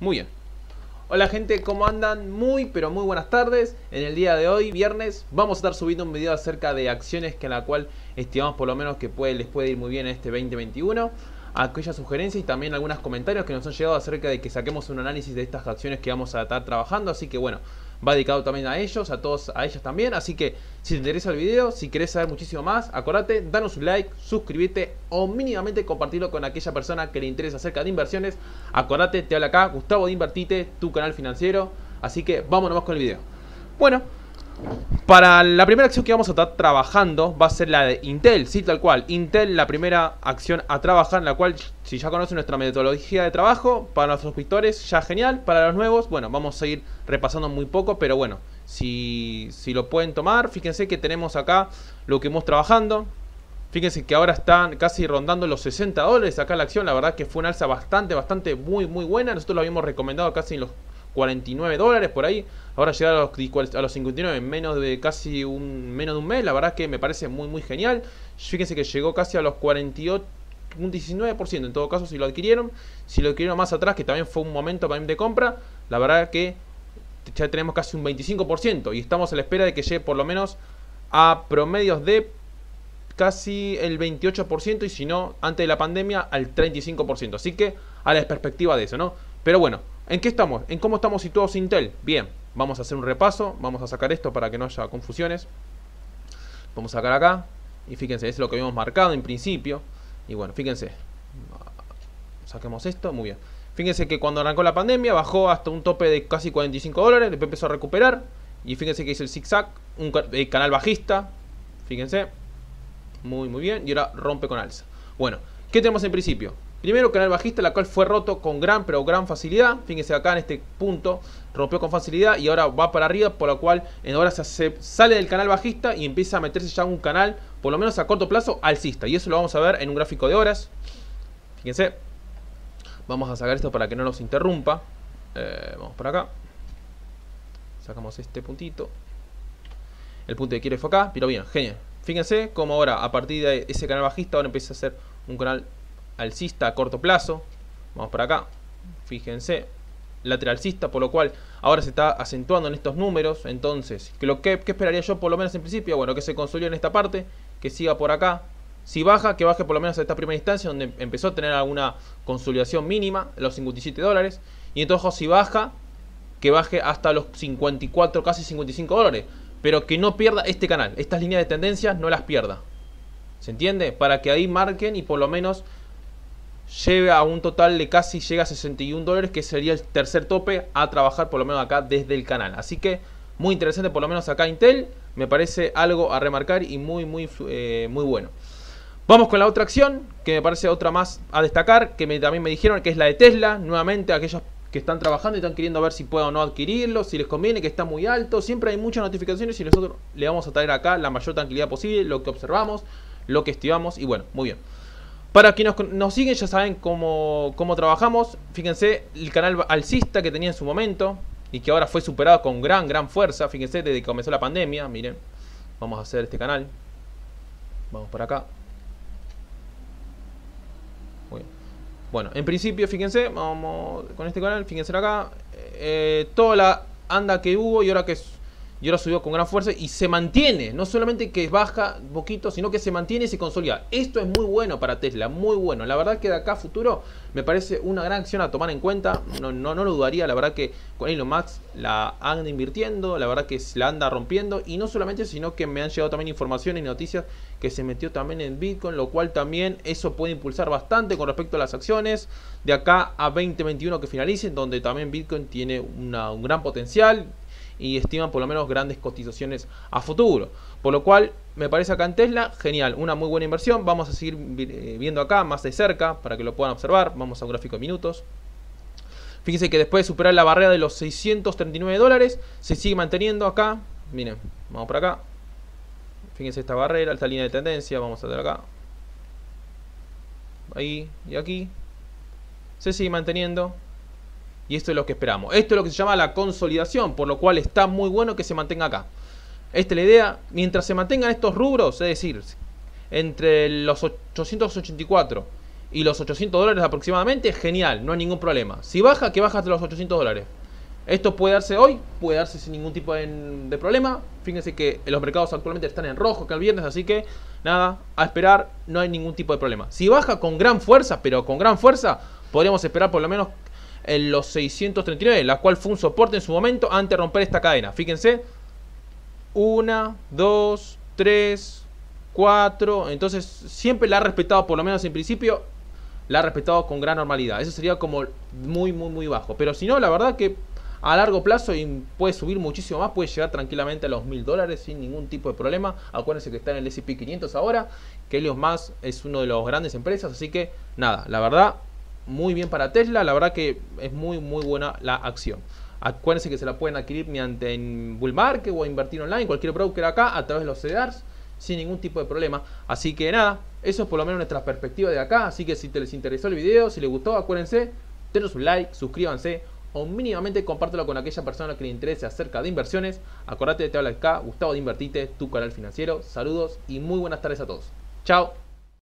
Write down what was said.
Muy bien. Hola gente, ¿cómo andan? Muy pero muy buenas tardes. En el día de hoy, viernes, vamos a estar subiendo un video acerca de acciones que en la cual estimamos por lo menos que les puede ir muy bien en este 2021. Aquellas sugerencias y también algunos comentarios que nos han llegado acerca de que saquemos un análisis de estas acciones que vamos a estar trabajando. Así que bueno, va dedicado también a ellos, a todos, a ellas también. Así que si te interesa el video, si querés saber muchísimo más, acordate, danos un like, suscríbete o mínimamente compartirlo con aquella persona que le interesa acerca de inversiones. Acordate, te habla acá Gustavo de Invertite, tu canal financiero. Así que vámonos con el video. Bueno, para la primera acción que vamos a estar trabajando va a ser la de Intel, sí, tal cual. Intel, la primera acción a trabajar, en la cual, si ya conocen nuestra metodología de trabajo, para los suscriptores ya genial, para los nuevos, bueno, vamos a ir repasando muy poco, pero bueno, si lo pueden tomar, fíjense que tenemos acá lo que hemos trabajando. Fíjense que ahora están casi rondando los $60 acá la acción, la verdad que fue una alza bastante muy buena. Nosotros lo habíamos recomendado casi en los $49 por ahí. Ahora llegar a los 59 en menos de menos de un mes. La verdad que me parece muy genial. Fíjense que llegó casi a los 48, un 19% en todo caso si lo adquirieron. Si lo adquirieron más atrás, que también fue un momento también de compra, la verdad que ya tenemos casi un 25%. Y estamos a la espera de que llegue por lo menos a promedios de casi el 28%, y si no, antes de la pandemia al 35%. Así que a la perspectiva de eso, ¿no? Pero bueno, ¿en qué estamos? ¿En cómo estamos situados Intel? Bien, vamos a hacer un repaso. Vamos a sacar esto para que no haya confusiones. Vamos a sacar acá. Y fíjense, es lo que habíamos marcado en principio. Y bueno, fíjense. Saquemos esto, muy bien. Fíjense que cuando arrancó la pandemia bajó hasta un tope de casi $45. Después empezó a recuperar. Y fíjense que hizo el zigzag, un canal bajista. Fíjense. Muy bien. Y ahora rompe con alza. Bueno, ¿qué tenemos en principio? Primero, canal bajista, la cual fue roto con gran facilidad. Fíjense acá en este punto, rompió con facilidad y ahora va para arriba, por lo cual ahora se sale del canal bajista y empieza a meterse ya un canal, por lo menos a corto plazo, alcista. Y eso lo vamos a ver en un gráfico de horas. Fíjense. Vamos a sacar esto para que no nos interrumpa. Vamos por acá. Sacamos este puntito. El punto que quiere fue acá, pero bien, genial. Fíjense cómo ahora, a partir de ese canal bajista, ahora empieza a ser un canal alcista a corto plazo. Vamos por acá. Fíjense. Lateralcista, por lo cual ahora se está acentuando en estos números. Entonces, ¿qué esperaría yo por lo menos en principio? Bueno, que se consolide en esta parte, que siga por acá. Si baja, que baje por lo menos a esta primera instancia, donde empezó a tener alguna consolidación mínima, los $57. Y entonces, si baja, que baje hasta los 54, casi $55. Pero que no pierda este canal. Estas líneas de tendencias no las pierda. ¿Se entiende? Para que ahí marquen y por lo menos lleve a un total de casi llega a $61, que sería el tercer tope a trabajar por lo menos acá desde el canal. Así que muy interesante por lo menos acá Intel. Me parece algo a remarcar y muy bueno. Vamos con la otra acción, que me parece otra más a destacar, que también me dijeron, que es la de Tesla. Nuevamente aquellos que están trabajando y están queriendo ver si pueden o no adquirirlo, si les conviene, que está muy alto. Siempre hay muchas notificaciones y nosotros le vamos a traer acá la mayor tranquilidad posible, lo que observamos, lo que estimamos y bueno, muy bien. Para quienes nos siguen ya saben cómo trabajamos. Fíjense el canal alcista que tenía en su momento y que ahora fue superado con gran fuerza. Fíjense desde que comenzó la pandemia, miren. Vamos a hacer este canal. Vamos por acá. Muy bien. Bueno, en principio, fíjense, vamos con este canal, fíjense acá, toda la anda que hubo y ahora subió con gran fuerza y se mantiene, no solamente que baja un poquito, sino que se mantiene y se consolida. Esto es muy bueno para Tesla, muy bueno. La verdad que de acá a futuro me parece una gran acción a tomar en cuenta, no lo dudaría. La verdad que con Elon Musk la anda invirtiendo, la verdad que se la anda rompiendo. Y no solamente, sino que me han llegado también informaciones y noticias que se metió también en Bitcoin, lo cual también eso puede impulsar bastante con respecto a las acciones de acá a 2021 que finalicen, donde también Bitcoin tiene un gran potencial y estiman por lo menos grandes cotizaciones a futuro. Por lo cual me parece acá en Tesla genial, una muy buena inversión. Vamos a seguir viendo acá más de cerca para que lo puedan observar. Vamos a un gráfico de minutos. Fíjense que después de superar la barrera de los $639 se sigue manteniendo acá. Miren, vamos por acá. Fíjense esta barrera, esta línea de tendencia. Vamos a ver acá. Ahí y aquí. Se sigue manteniendo. Y esto es lo que esperamos. Esto es lo que se llama la consolidación, por lo cual está muy bueno que se mantenga acá. Esta es la idea. Mientras se mantengan estos rubros, es decir, entre los 884 y los $800 aproximadamente, genial, no hay ningún problema. Si baja, que baja hasta los $800. Esto puede darse hoy, puede darse sin ningún tipo de problema. Fíjense que los mercados actualmente están en rojo que el viernes, así que nada, a esperar, no hay ningún tipo de problema. Si baja con gran fuerza, pero con gran fuerza, podríamos esperar por lo menos en los 639, la cual fue un soporte en su momento antes de romper esta cadena. Fíjense, 1, 2, 3, 4. Entonces siempre la ha respetado, por lo menos en principio, la ha respetado con gran normalidad. Eso sería como muy bajo. Pero si no, la verdad que a largo plazo puede subir muchísimo más, puede llegar tranquilamente a los $1000 sin ningún tipo de problema. Acuérdense que está en el S&P 500 ahora, que Elon Musk es uno de los grandes empresas, así que nada, la verdad, muy bien para Tesla, la verdad que es muy buena la acción. Acuérdense que se la pueden adquirir mediante en Bull Market o invertir online, cualquier broker acá, a través de los CDRs, sin ningún tipo de problema. Así que nada, eso es por lo menos nuestra perspectiva de acá. Así que si les interesó el video, si les gustó, acuérdense, denos un like, suscríbanse o mínimamente compártelo con aquella persona que le interese acerca de inversiones. Acordate, te habla acá Gustavo de Invertite, tu canal financiero. Saludos y muy buenas tardes a todos. Chao.